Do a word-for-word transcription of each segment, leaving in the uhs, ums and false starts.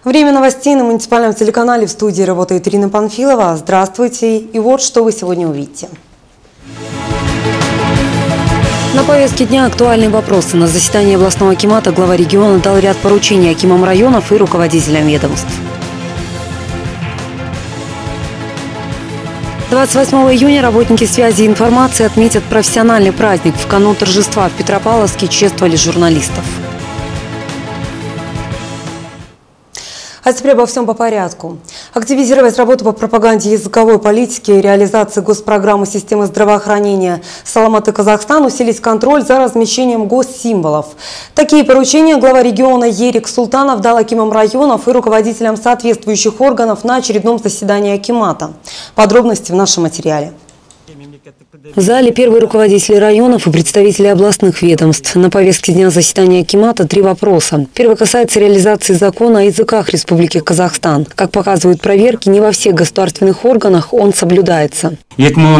Время новостей на муниципальном телеканале. В студии работает Ирина Панфилова. Здравствуйте. И вот что вы сегодня увидите. На повестке дня актуальные вопросы. На заседании областного акимата глава региона дал ряд поручений акимам районов и руководителям ведомств. двадцать восьмого июня работники связи и информации отметят профессиональный праздник. В канун торжества в Петропавловске чествовали журналистов. А теперь обо всем по порядку. Активизировать работу по пропаганде языковой политики и реализации госпрограммы системы здравоохранения «Саламат и Казахстан», усилить контроль за размещением госсимволов. Такие поручения глава региона Ерик Султанов дал акимам районов и руководителям соответствующих органов на очередном заседании акимата. Подробности в нашем материале. В зале первые руководители районов и представители областных ведомств. На повестке дня заседания акимата три вопроса. Первый касается реализации закона о языках Республики Казахстан. Как показывают проверки, не во всех государственных органах он соблюдается. В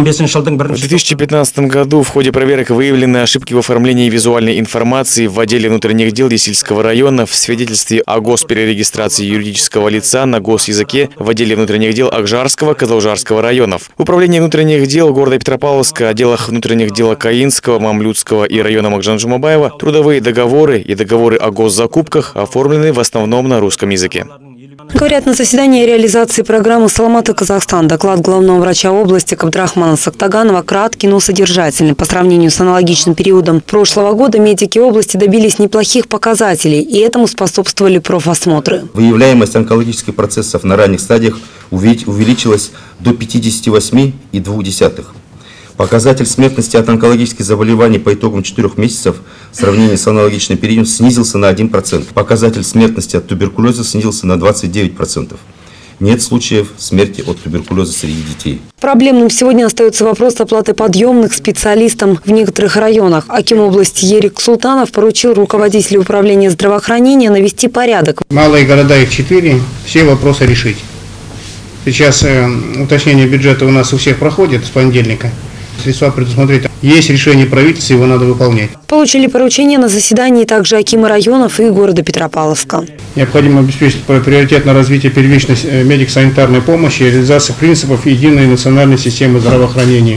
две тысячи пятнадцатом году в ходе проверок выявлены ошибки в оформлении визуальной информации в отделе внутренних дел Есильского района в свидетельстве о госперерегистрации юридического лица на госязыке в отделе внутренних дел Акжарского, Кызылжарского районов. Управление внутренних дел города Петропавловска, отделах внутренних дел Каинского, Мамлютского и района Макжан-Жумабаева трудовые договоры и договоры о госзакупках оформлены в основном на русском языке. Говорят, на заседании реализации программы «Саламат и Казахстан» доклад главного врача области Кабдрахмана Сактаганова краткий, но содержательный. По сравнению с аналогичным периодом прошлого года медики области добились неплохих показателей, и этому способствовали профосмотры. Выявляемость онкологических процессов на ранних стадиях увеличилась до пятидесяти восьми и двух десятых. Показатель смертности от онкологических заболеваний по итогам четырех месяцев в сравнении с аналогичным периодом снизился на один процент. Показатель смертности от туберкулеза снизился на двадцать девять процентов. Нет случаев смерти от туберкулеза среди детей. Проблемным сегодня остается вопрос оплаты подъемных специалистам в некоторых районах. Аким области Ерик Султанов поручил руководителю управления здравоохранения навести порядок. Малые города, их четыре, все вопросы решить. Сейчас э, уточнение бюджета у нас у всех проходит с понедельника. Средства предусмотреть. Есть решение правительства, его надо выполнять. Получили поручения на заседании также акимы районов и города Петропавловска. Необходимо обеспечить приоритетное развитие первичной медико-санитарной помощи и реализации принципов единой национальной системы здравоохранения.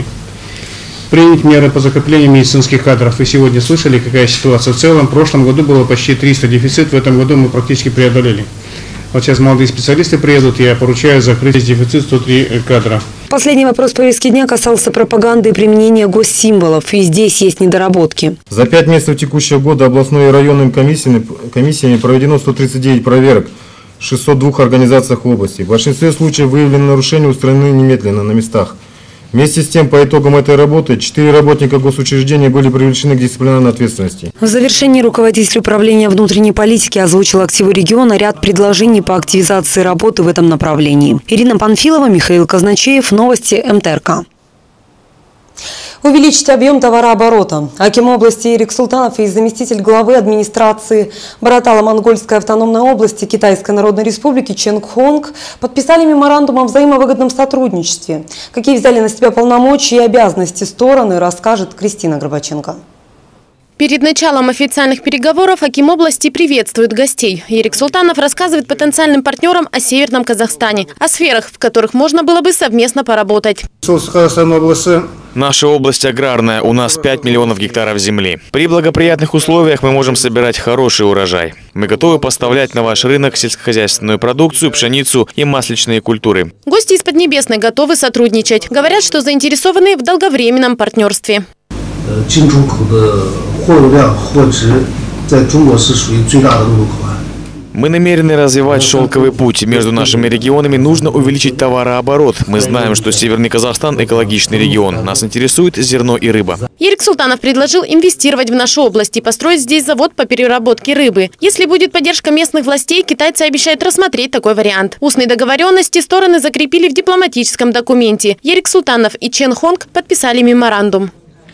Принять меры по закреплению медицинских кадров. Вы сегодня слышали, какая ситуация в целом. В прошлом году было почти триста дефицит, в этом году мы практически преодолели. Вот сейчас молодые специалисты приедут, я поручаю закрыть дефицит сто три кадра. Последний вопрос повестки дня касался пропаганды и применения госсимволов. И здесь есть недоработки. За пять месяцев текущего года областной и районными комиссиями, комиссиями проведено сто тридцать девять проверок в шестистах двух организациях области. В большинстве случаев выявлены нарушения, устранены немедленно на местах. Вместе с тем, по итогам этой работы, четыре работника госучреждения были привлечены к дисциплинарной ответственности. В завершении руководитель управления внутренней политики озвучил активу региона ряд предложений по активизации работы в этом направлении. Ирина Панфилова, Михаил Казначеев. Новости эм тэ эр ка. Увеличить объем товарооборота. Аким области Ерик Султанов и заместитель главы администрации Баратало-Монгольской автономной области Китайской Народной Республики Чен Хонг подписали меморандум о взаимовыгодном сотрудничестве. Какие взяли на себя полномочия и обязанности стороны, расскажет Кристина Горбаченко. Перед началом официальных переговоров аким области приветствует гостей. Ерик Султанов рассказывает потенциальным партнерам о Северном Казахстане, о сферах, в которых можно было бы совместно поработать. Наша область аграрная, у нас пять миллионов гектаров земли. При благоприятных условиях мы можем собирать хороший урожай. Мы готовы поставлять на ваш рынок сельскохозяйственную продукцию, пшеницу и масличные культуры. Гости из Поднебесной готовы сотрудничать. Говорят, что заинтересованы в долговременном партнерстве. Мы намерены развивать шелковый путь. Между нашими регионами нужно увеличить товарооборот. Мы знаем, что Северный Казахстан – экологичный регион. Нас интересует зерно и рыба. Ерик Султанов предложил инвестировать в нашу область и построить здесь завод по переработке рыбы. Если будет поддержка местных властей, китайцы обещают рассмотреть такой вариант. Устные договоренности стороны закрепили в дипломатическом документе. Ерик Султанов и Чен Хонг подписали меморандум.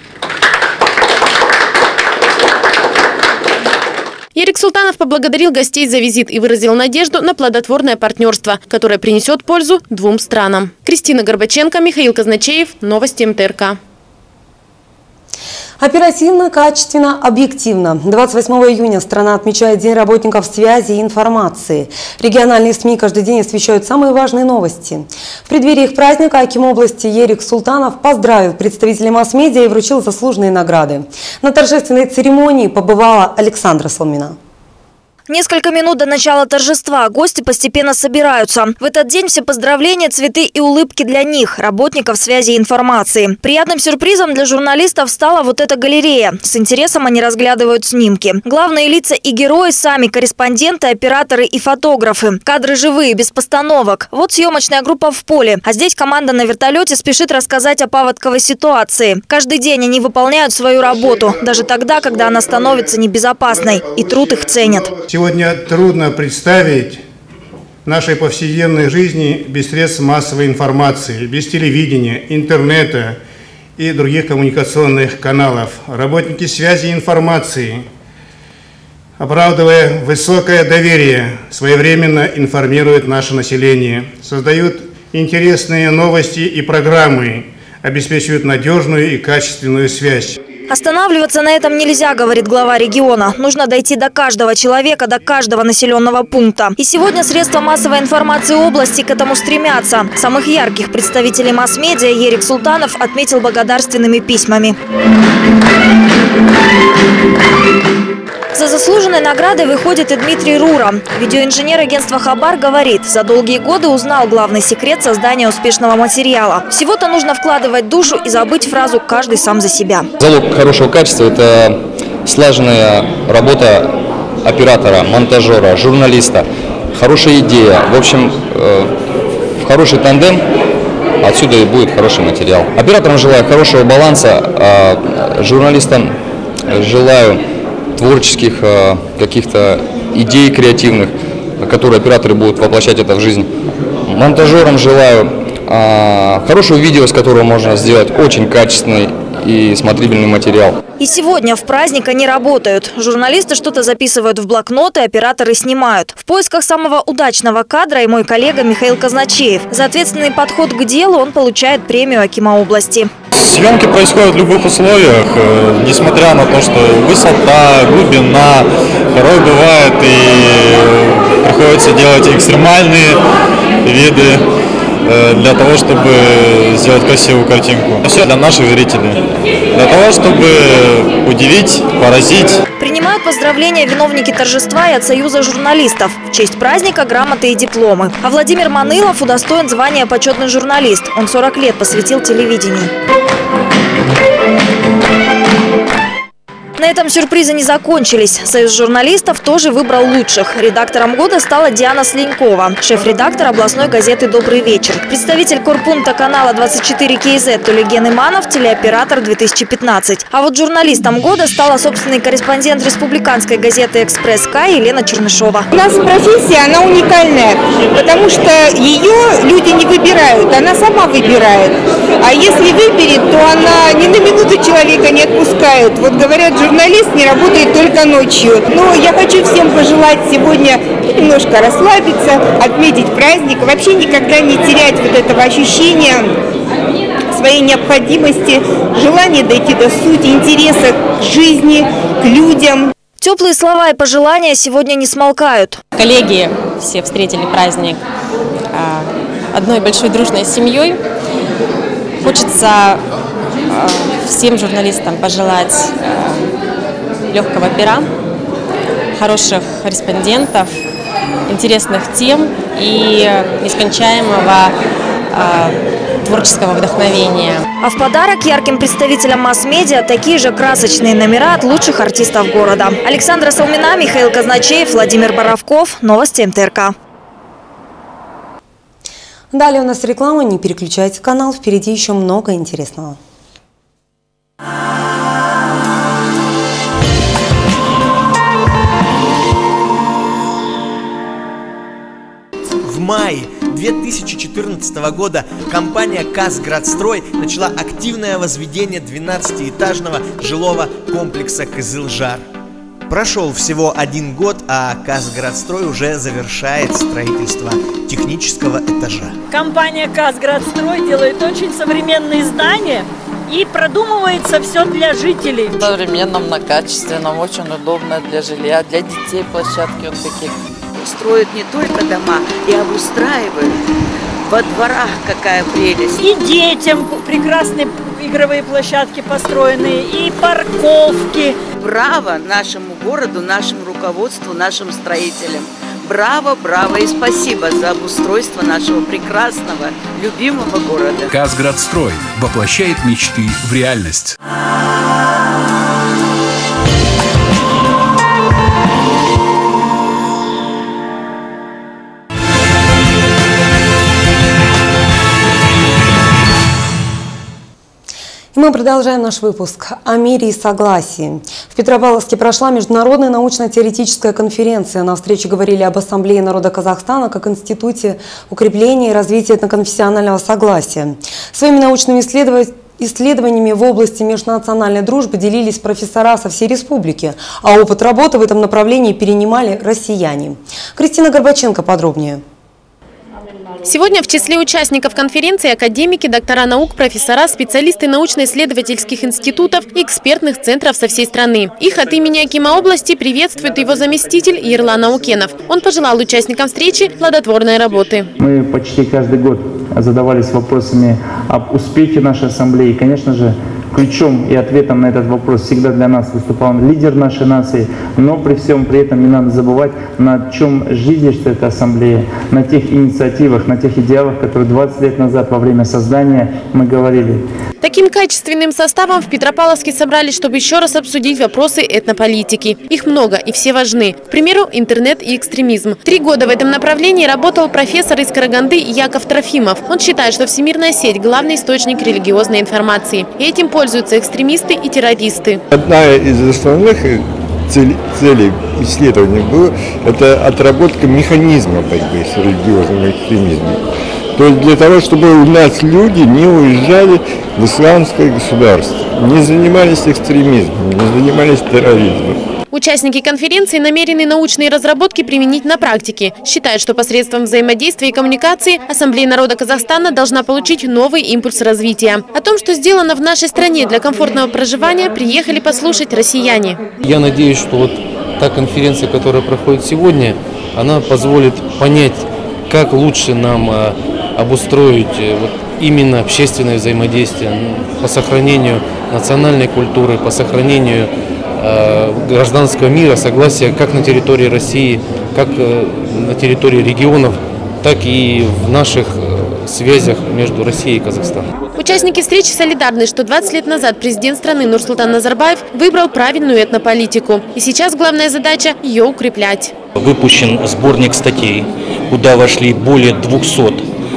Ерик Султанов поблагодарил гостей за визит и выразил надежду на плодотворное партнерство, которое принесет пользу двум странам. Кристина Горбаченко, Михаил Казначеев. Новости эм тэ эр ка. Оперативно, качественно, объективно. двадцать восьмого июня страна отмечает День работников связи и информации. Региональные СМИ каждый день освещают самые важные новости. В преддверии их праздника аким области Ерик Султанов поздравил представителей масс-медиа и вручил заслуженные награды. На торжественной церемонии побывала Александра Салмина. Несколько минут до начала торжества гости постепенно собираются. В этот день все поздравления, цветы и улыбки для них, работников связи и информации. Приятным сюрпризом для журналистов стала вот эта галерея. С интересом они разглядывают снимки. Главные лица и герои сами корреспонденты, операторы и фотографы. Кадры живые, без постановок. Вот съемочная группа в поле. А здесь команда на вертолете спешит рассказать о паводковой ситуации. Каждый день они выполняют свою работу, даже тогда, когда она становится небезопасной. И труд их ценят. Сегодня трудно представить нашей повседневной жизни без средств массовой информации, без телевидения, интернета и других коммуникационных каналов. Работники связи и информации, оправдывая высокое доверие, своевременно информируют наше население, создают интересные новости и программы, обеспечивают надежную и качественную связь. Останавливаться на этом нельзя, говорит глава региона. Нужно дойти до каждого человека, до каждого населенного пункта. И сегодня средства массовой информации области к этому стремятся. Самых ярких представителей масс-медиа Ерик Султанов отметил благодарственными письмами. За заслуженной наградой выходит и Дмитрий Рура. Видеоинженер агентства «Хабар» говорит, за долгие годы узнал главный секрет создания успешного материала. Всего-то нужно вкладывать душу и забыть фразу «каждый сам за себя». Залог хорошего качества – это слаженная работа оператора, монтажера, журналиста, хорошая идея. В общем, в хороший тандем отсюда и будет хороший материал. Операторам желаю хорошего баланса, а журналистам желаю творческих каких-то идей креативных, которые операторы будут воплощать это в жизнь. Монтажерам желаю а, хорошего видео, с которого можно сделать очень качественный и смотрибельный материал. И сегодня в праздник они работают. Журналисты что-то записывают в блокноты, операторы снимают. В поисках самого удачного кадра и мой коллега Михаил Казначеев. За ответственный подход к делу он получает премию акима области. Съемки происходят в любых условиях, несмотря на то, что высота, глубина, порой бывает и приходится делать экстремальные виды для того, чтобы сделать красивую картинку. Все для наших зрителей, для того, чтобы удивить, поразить. Принимают поздравления виновники торжества и от Союза журналистов. В честь праздника грамоты и дипломы. А Владимир Манылов удостоен звания почетный журналист. Он сорок лет посвятил телевидению. На этом сюрпризы не закончились. Союз журналистов тоже выбрал лучших. Редактором года стала Диана Слинькова, шеф-редактор областной газеты «Добрый вечер». Представитель корпункта канала двадцать четыре кей зет Тулеген Иманов, телеоператор две тысячи пятнадцать. А вот журналистом года стала собственный корреспондент республиканской газеты «Экспресс-К» Елена Чернышова. У нас профессия, она уникальная, потому что ее люди не выбирают, она сама выбирает. А если выберет, то она ни на минуту человека не отпускает. Вот говорят, журналист не работает только ночью. Но я хочу всем пожелать сегодня немножко расслабиться, отметить праздник, вообще никогда не терять вот этого ощущения своей необходимости, желания дойти до сути, интереса к жизни, к людям. Теплые слова и пожелания сегодня не смолкают. Коллеги все встретили праздник одной большой дружной семьей. Хочется всем журналистам пожелать легкого пера, хороших корреспондентов, интересных тем и нескончаемого э, творческого вдохновения. А в подарок ярким представителям масс-медиа такие же красочные номера от лучших артистов города. Александра Салмина, Михаил Казначеев, Владимир Боровков. Новости эм тэ эр ка. Далее у нас реклама. Не переключайте канал. Впереди еще много интересного. В мае две тысячи четырнадцатого года компания «Казградстрой» начала активное возведение двенадцатиэтажного жилого комплекса «Кызылжар». Прошел всего один год, а «Казградстрой» уже завершает строительство технического этажа. Компания «Казградстрой» делает очень современные здания и продумывается все для жителей. В современном, на качественном, очень удобно для жилья, для детей площадки вот такие. Строят не только дома, и обустраивают. Во дворах какая прелесть. И детям прекрасные игровые площадки построены, и парковки. Браво нашему городу, нашему руководству, нашим строителям. Браво, браво и спасибо за обустройство нашего прекрасного, любимого города. Казградстрой воплощает мечты в реальность. И мы продолжаем наш выпуск о мире и согласии. В Петропавловске прошла международная научно-теоретическая конференция. На встрече говорили об Ассамблее народа Казахстана как институте укрепления и развития этноконфессионального согласия. Своими научными исследованиями Исследованиями в области межнациональной дружбы делились профессора со всей республики, а опыт работы в этом направлении перенимали россияне. Кристина Горбаченко подробнее. Сегодня в числе участников конференции академики, доктора наук, профессора, специалисты научно-исследовательских институтов и экспертных центров со всей страны. Их от имени акима области приветствует его заместитель Ерлан Аукенов. Он пожелал участникам встречи плодотворной работы. Мы почти каждый год задавались вопросами об успехе нашей ассамблеи. И, конечно же, ключом и ответом на этот вопрос всегда для нас выступал лидер нашей нации. Но при всем при этом не надо забывать, на чем жизнь эта ассамблея, на тех инициативах, на тех идеалах, которые двадцать лет назад во время создания мы говорили. Таким качественным составом в Петропавловске собрались, чтобы еще раз обсудить вопросы этнополитики. Их много и все важны. К примеру, интернет и экстремизм. Три года в этом направлении работал профессор из Караганды Яков Трофимов. Он считает, что всемирная сеть – главный источник религиозной информации. И этим пользуются экстремисты и террористы. Одна из основных целей, целей исследования была это отработка механизма борьбы с религиозным экстремизмом. То есть для того, чтобы у нас люди не уезжали в исламское государство, не занимались экстремизмом, не занимались терроризмом. Участники конференции намерены научные разработки применить на практике. Считают, что посредством взаимодействия и коммуникации Ассамблея народа Казахстана должна получить новый импульс развития. О том, что сделано в нашей стране для комфортного проживания, приехали послушать россияне. Я надеюсь, что вот та конференция, которая проходит сегодня, она позволит понять, как лучше нам обустроить вот именно общественное взаимодействие по сохранению национальной культуры, по сохранению гражданского мира, согласия как на территории России, как на территории регионов, так и в наших связях между Россией и Казахстаном. Участники встречи солидарны, что двадцать лет назад президент страны Нурсултан Назарбаев выбрал правильную этнополитику. И сейчас главная задача – ее укреплять. Выпущен сборник статей, куда вошли более двухсот,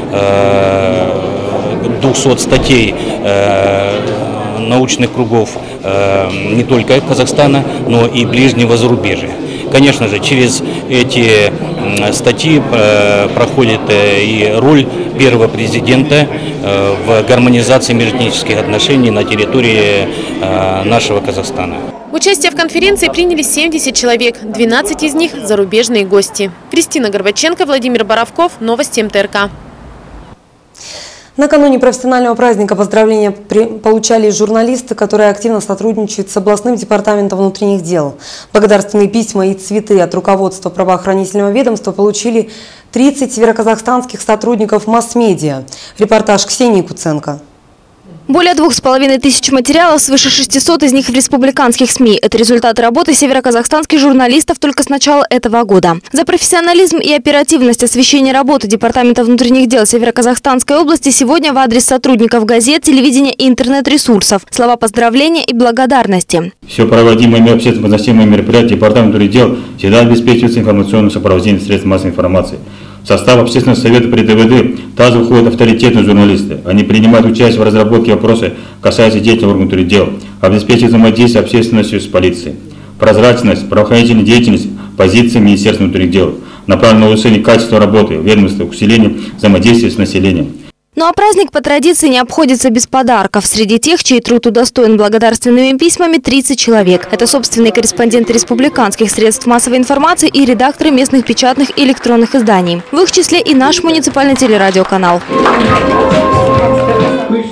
двухсот статей научных кругов не только Казахстана, но и ближнего зарубежья. Конечно же, через эти статьи проходит и роль первого президента в гармонизации межэтнических отношений на территории нашего Казахстана. Участие в конференции приняли семьдесят человек, двенадцать из них – зарубежные гости. Кристина Горбаченко, Владимир Боровков, новости эм тэ эр ка. Накануне профессионального праздника поздравления получали журналисты, которые активно сотрудничают с областным департаментом внутренних дел. Благодарственные письма и цветы от руководства правоохранительного ведомства получили тридцать североказахстанских сотрудников масс-медиа. Репортаж Ксении Куценко. Более двух с половиной тысяч материалов, свыше шестисот из них в республиканских СМИ. Это результаты работы североказахстанских журналистов только с начала этого года. За профессионализм и оперативность освещения работы Департамента внутренних дел Североказахстанской области сегодня в адрес сотрудников газет, телевидения и интернет-ресурсов слова поздравления и благодарности. Все проводимые общественно-позитивные мероприятия Департамента внутренних дел всегда обеспечиваются информационным сопровождением средств массовой информации. В состав общественного совета при дэ вэ дэ также входят авторитетные журналисты. Они принимают участие в разработке вопросов, касающихся деятельности органов внутренних дел, обеспечивают взаимодействие общественностью с полицией. Прозрачность, правоохранительная деятельность, позиции Министерства внутренних дел, направленная на улучшение качества работы ведомства, усиление взаимодействия с населением. Ну а праздник по традиции не обходится без подарков. Среди тех, чей труд удостоен благодарственными письмами, тридцать человек. Это собственные корреспонденты республиканских средств массовой информации и редакторы местных печатных и электронных изданий. В их числе и наш муниципальный телерадиоканал.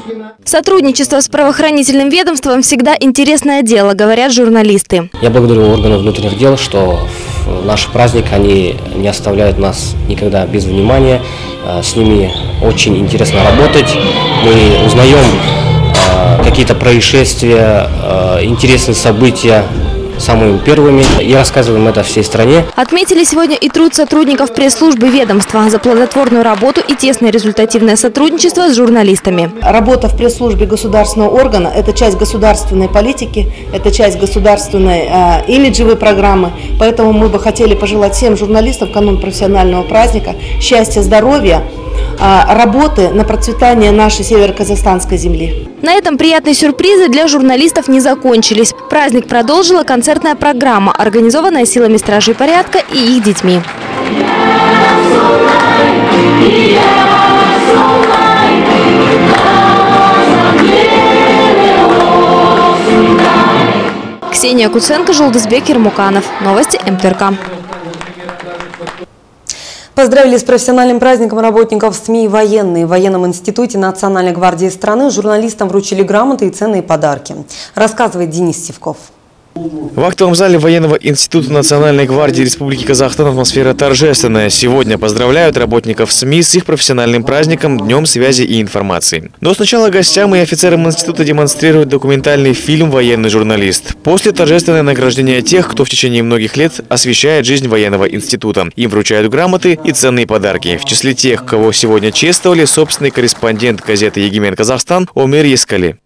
Сотрудничество с правоохранительным ведомством всегда интересное дело, говорят журналисты. Я благодарю органы внутренних дел, что в наш праздник они не оставляют нас никогда без внимания. С ними очень интересно работать. Мы узнаем какие-то происшествия, интересные события самыми первыми и рассказываем это всей стране. Отметили сегодня и труд сотрудников пресс-службы ведомства за плодотворную работу и тесное результативное сотрудничество с журналистами. Работа в пресс-службе государственного органа – это часть государственной политики, это часть государственной э, имиджевой программы. Поэтому мы бы хотели пожелать всем журналистам в канун профессионального праздника счастья, здоровья, э, работы на процветание нашей северо-казахстанской земли. На этом приятные сюрпризы для журналистов не закончились. Праздник продолжила концертная программа, организованная силами стражей порядка и их детьми. Ксения Куценко, Жолдызбек Ермуканов. Новости эм тэ эр ка. Поздравили с профессиональным праздником работников СМИ и военные. В военном институте Национальной гвардии страны журналистам вручили грамоты и ценные подарки. Рассказывает Денис Сивков. В актовом зале военного института Национальной гвардии Республики Казахстан атмосфера торжественная. Сегодня поздравляют работников СМИ с их профессиональным праздником Днем связи и информации. Но сначала гостям и офицерам института демонстрируют документальный фильм «Военный журналист». После торжественное награждение тех, кто в течение многих лет освещает жизнь военного института. Им вручают грамоты и ценные подарки. В числе тех, кого сегодня чествовали, собственный корреспондент газеты «Егемен Казахстан» Омир Ескали.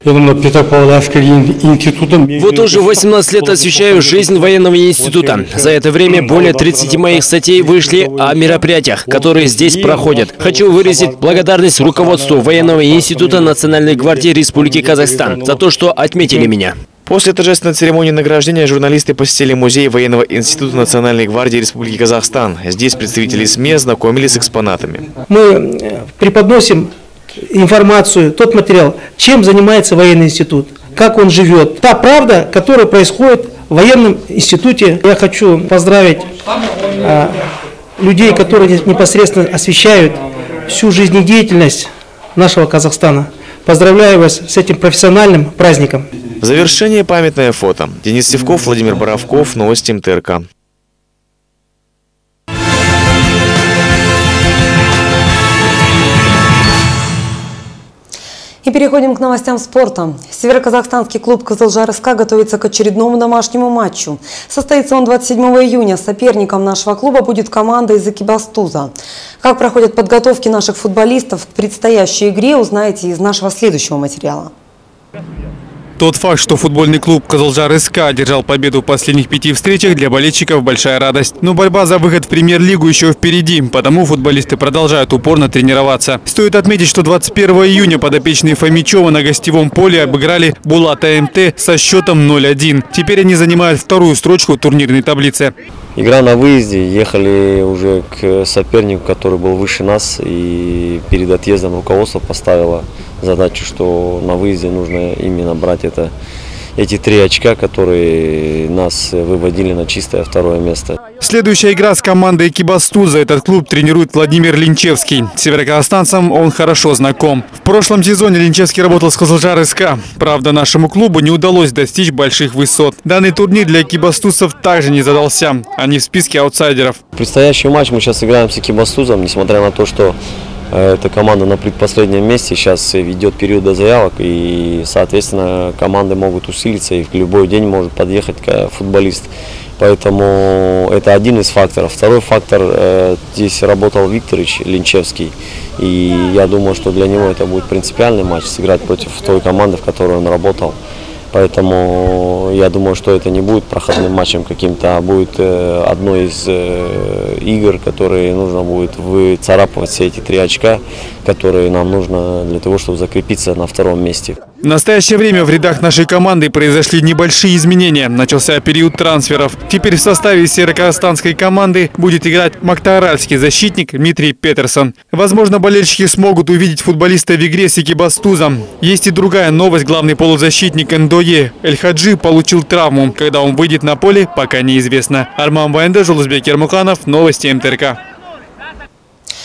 Вот уже восемнадцать лет освещаю жизнь военного института. За это время более тридцати моих статей вышли о мероприятиях, которые здесь проходят. Хочу выразить благодарность руководству военного института Национальной гвардии Республики Казахстан за то, что отметили меня. После торжественной церемонии награждения журналисты посетили музей военного института Национальной гвардии Республики Казахстан. Здесь представители СМИ ознакомились с экспонатами. Мы преподносим информацию, тот материал, чем занимается военный институт, как он живет. Та правда, которая происходит в военном институте. Я хочу поздравить а, людей, которые непосредственно освещают всю жизнедеятельность нашего Казахстана. Поздравляю вас с этим профессиональным праздником. В завершение памятное фото. Денис Сивков, Владимир Боровков, новости эм тэ эр ка. И переходим к новостям спорта. Североказахстанский клуб «Кызылжар-СК» готовится к очередному домашнему матчу. Состоится он двадцать седьмого июня. Соперником нашего клуба будет команда из Экибастуза. Как проходят подготовки наших футболистов к предстоящей игре, узнаете из нашего следующего материала. Тот факт, что футбольный клуб «Кызылжар-СК» одержал победу в последних пяти встречах, для болельщиков большая радость. Но борьба за выход в премьер-лигу еще впереди, потому футболисты продолжают упорно тренироваться. Стоит отметить, что двадцать первого июня подопечные Фомичева на гостевом поле обыграли Булата эм тэ со счетом ноль один. Теперь они занимают вторую строчку турнирной таблицы. Игра на выезде, ехали уже к сопернику, который был выше нас, и перед отъездом руководство поставило задачу, что на выезде нужно именно брать это, эти три очка, которые нас выводили на чистое второе место. Следующая игра с командой Экибастуза. Этот клуб тренирует Владимир Линчевский. Североказахстанцам он хорошо знаком. В прошлом сезоне Линчевский работал с «Кызылжар-СК». Правда, нашему клубу не удалось достичь больших высот. Данный турнир для экибастузцев также не задался. Они в списке аутсайдеров. Предстоящий матч мы сейчас играем с Экибастузом, несмотря на то, что эта команда на предпоследнем месте, сейчас ведет период до заявок, и, соответственно, команды могут усилиться, и в любой день может подъехать футболист. Поэтому это один из факторов. Второй фактор, здесь работал Викторович Линчевский, и я думаю, что для него это будет принципиальный матч, сыграть против той команды, в которой он работал. Поэтому я думаю, что это не будет проходным матчем каким-то, а будет э, одной из э, игр, которые нужно будет выцарапывать все эти три очка, которые нам нужно для того, чтобы закрепиться на втором месте. В настоящее время в рядах нашей команды произошли небольшие изменения. Начался период трансферов. Теперь в составе североказахстанской команды будет играть мактааральский защитник Дмитрий Петерсон. Возможно, болельщики смогут увидеть футболиста в игре с Экибастузом. Есть и другая новость. Главный полузащитник Эндое Эль-Хаджи получил травму. Когда он выйдет на поле, пока неизвестно. Арман Ваенда, Жолдызбек Ермуканов, новости эм тэ эр ка.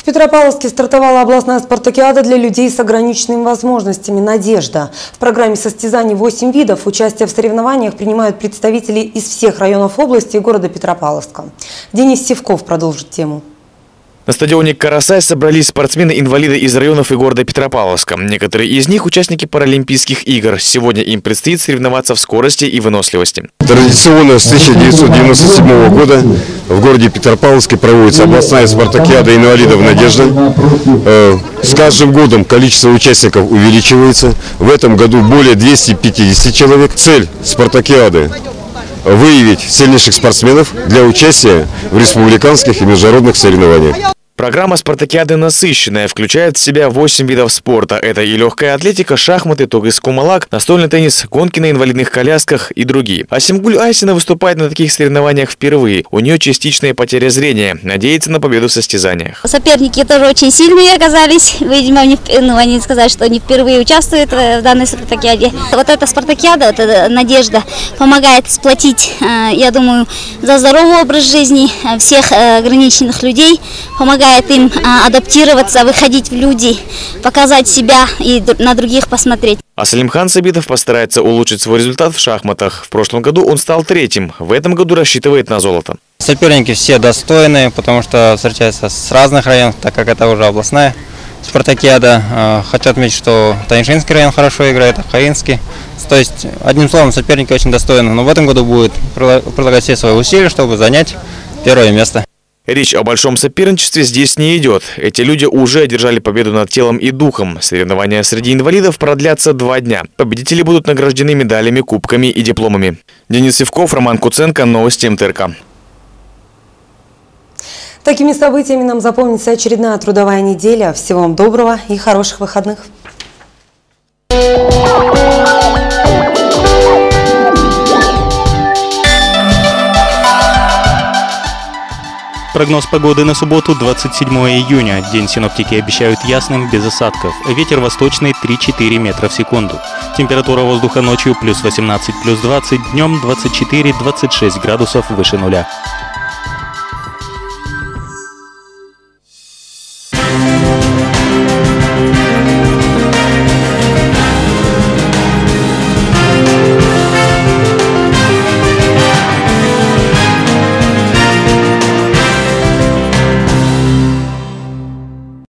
Петропавловске стартовала областная спартакиада для людей с ограниченными возможностями «Надежда». В программе состязаний восемь видов. Участие в соревнованиях принимают представители из всех районов области и города Петропавловска. Денис Сивков продолжит тему. На стадионе «Карасай» собрались спортсмены-инвалиды из районов и города Петропавловска. Некоторые из них – участники Паралимпийских игр. Сегодня им предстоит соревноваться в скорости и выносливости. Традиционно с тысяча девятьсот девяносто седьмого года в городе Петропавловске проводится областная спартакиада инвалидов «Надежда». С каждым годом количество участников увеличивается. В этом году более двухсот пятидесяти человек. Цель спартакиады – выявить сильнейших спортсменов для участия в республиканских и международных соревнованиях. Программа спартакиады насыщенная, включает в себя восемь видов спорта. Это и легкая атлетика, шахматы, тогыс-кумалак, настольный теннис, гонки на инвалидных колясках и другие. Асимгуль Айсина выступает на таких соревнованиях впервые. У нее частичная потеря зрения. Надеется на победу в состязаниях. Соперники тоже очень сильные оказались. Видимо, не, ну, они сказали, что они впервые участвуют в данной спартакиаде. Вот эта спартакиада, вот эта «Надежда» помогает сплотить, я думаю, за здоровый образ жизни всех ограниченных людей, помогает им адаптироваться, выходить в люди, показать себя и на других посмотреть. А Салимхан Сабитов постарается улучшить свой результат в шахматах. В прошлом году он стал третьим. В этом году рассчитывает на золото. Соперники все достойные, потому что встречаются с разных районов, так как это уже областная спартакиада. Хочу отметить, что Танишинский район хорошо играет, Ахаинский. То есть, одним словом, соперники очень достойны. Но в этом году будет прилагать все свои усилия, чтобы занять первое место. Речь о большом соперничестве здесь не идет. Эти люди уже одержали победу над телом и духом. Соревнования среди инвалидов продлятся два дня. Победители будут награждены медалями, кубками и дипломами. Денис Сивков, Роман Куценко, новости эм тэ эр ка. Такими событиями нам запомнится очередная трудовая неделя. Всего вам доброго и хороших выходных. Прогноз погоды на субботу, двадцать седьмое июня. День синоптики обещают ясным, без осадков. Ветер восточный три-четыре метра в секунду. Температура воздуха ночью плюс восемнадцать, плюс двадцать, днем двадцать четыре-двадцать шесть градусов выше нуля.